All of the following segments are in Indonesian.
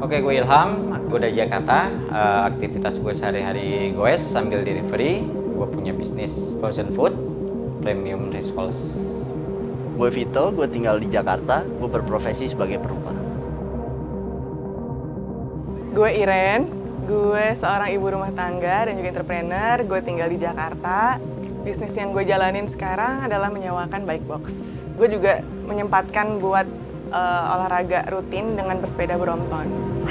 Oke, gue Ilham, gue dari Jakarta. Aktivitas gue sehari-hari goes sambil delivery. Gue punya bisnis frozen food, premium rice. Gue Vito, gue tinggal di Jakarta. Gue berprofesi sebagai perukah. Gue Iren, gue seorang ibu rumah tangga dan juga entrepreneur. Gue tinggal di Jakarta. Bisnis yang gue jalanin sekarang adalah menyewakan bike box. Gue juga menyempatkan buat olahraga rutin dengan bersepeda Brompton.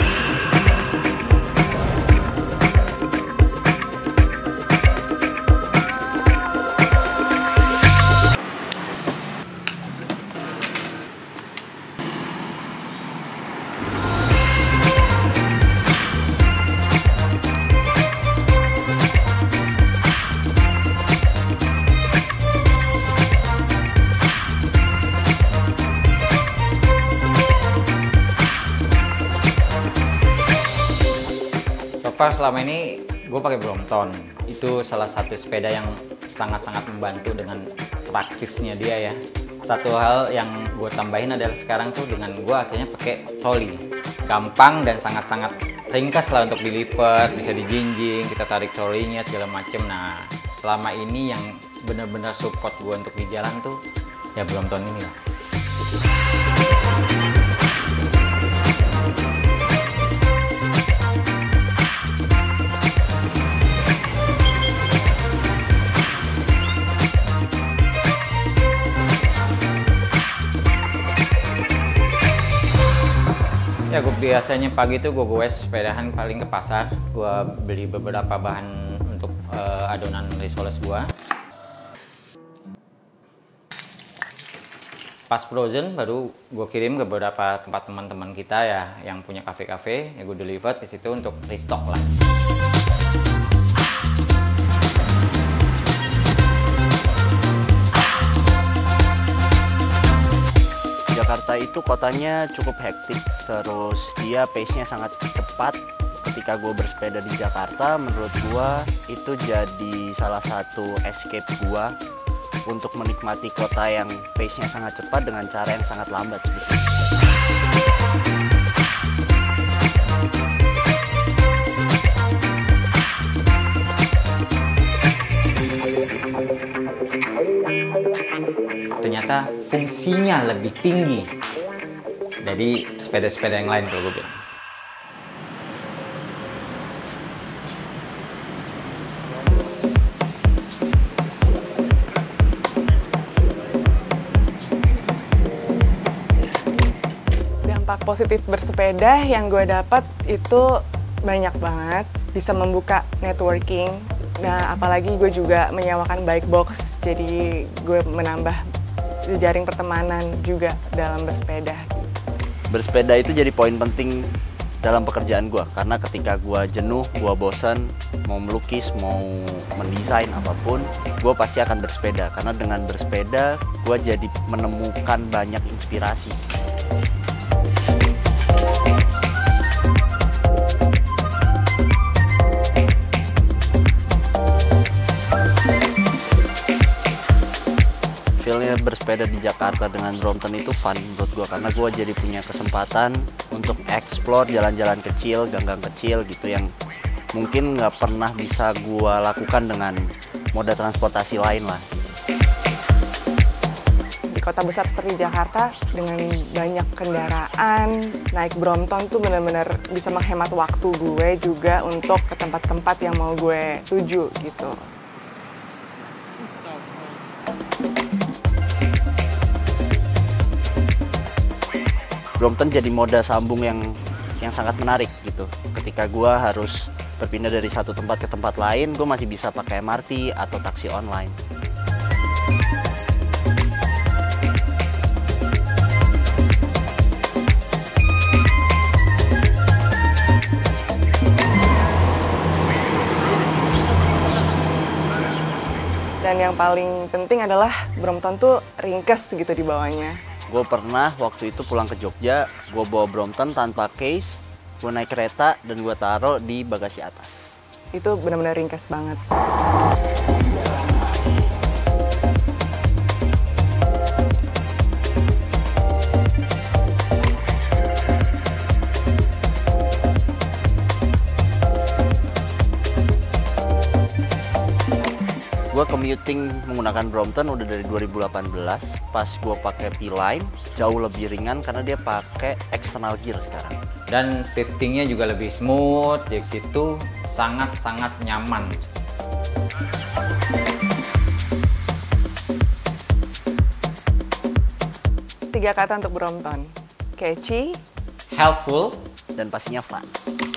Selama ini gue pakai Brompton. Itu salah satu sepeda yang sangat-sangat membantu dengan praktisnya dia ya. Satu hal yang gue tambahin adalah sekarang tuh dengan gue akhirnya pakai troli. Gampang dan sangat-sangat ringkas lah untuk dilipat, bisa dijinjing, kita tarik trolinya segala macem. Nah, selama ini yang benar-benar support gue untuk di jalan tuh ya Brompton ini lah. Ya, gue biasanya pagi tuh gue goes sepedahan paling ke pasar. Gue beli beberapa bahan untuk adonan risoles gue. Pas frozen baru gue kirim ke beberapa tempat teman-teman kita ya yang punya kafe-kafe. Ya gue deliver ke situ untuk restock lah. Jakarta itu kotanya cukup hektik, terus dia pace-nya sangat cepat. Ketika gue bersepeda di Jakarta, menurut gue itu jadi salah satu escape gue untuk menikmati kota yang pace-nya sangat cepat dengan cara yang sangat lambat sebetulnya. Ternyata fungsinya lebih tinggi dari sepeda-sepeda yang lain kalau gue bilang. Dampak positif bersepeda yang gue dapat itu banyak banget. Bisa membuka networking. Nah, apalagi gue juga menyewakan bike box, jadi gue menambah jejaring pertemanan juga dalam bersepeda. Bersepeda itu jadi poin penting dalam pekerjaan gue, karena ketika gue jenuh, gue bosan, mau melukis, mau mendesain apapun, gue pasti akan bersepeda. Karena dengan bersepeda, gue jadi menemukan banyak inspirasi. Feelnya bersepeda di Jakarta dengan Brompton itu fun menurut gue, karena gue jadi punya kesempatan untuk explore jalan-jalan kecil, gang-gang kecil gitu yang mungkin nggak pernah bisa gue lakukan dengan moda transportasi lain lah. Di kota besar seperti Jakarta dengan banyak kendaraan, naik Brompton tuh benar-benar bisa menghemat waktu gue juga untuk ke tempat-tempat yang mau gue tuju gitu. Brompton jadi moda sambung yang sangat menarik gitu. Ketika gue harus berpindah dari satu tempat ke tempat lain, gue masih bisa pakai MRT atau taksi online. Dan yang paling penting adalah Brompton tuh ringkes gitu di bawahnya. Gue pernah waktu itu pulang ke Jogja, gue bawa Brompton tanpa case, gue naik kereta dan gue taruh di bagasi atas. Itu benar-benar ringkas banget. Gue commuting menggunakan Brompton udah dari 2018. Pas gue pakai P-Line jauh lebih ringan karena dia pakai external gear sekarang. Dan shiftingnya juga lebih smooth, di situ sangat-sangat nyaman. Tiga kata untuk Brompton: catchy, Helpful, Dan pastinya fun.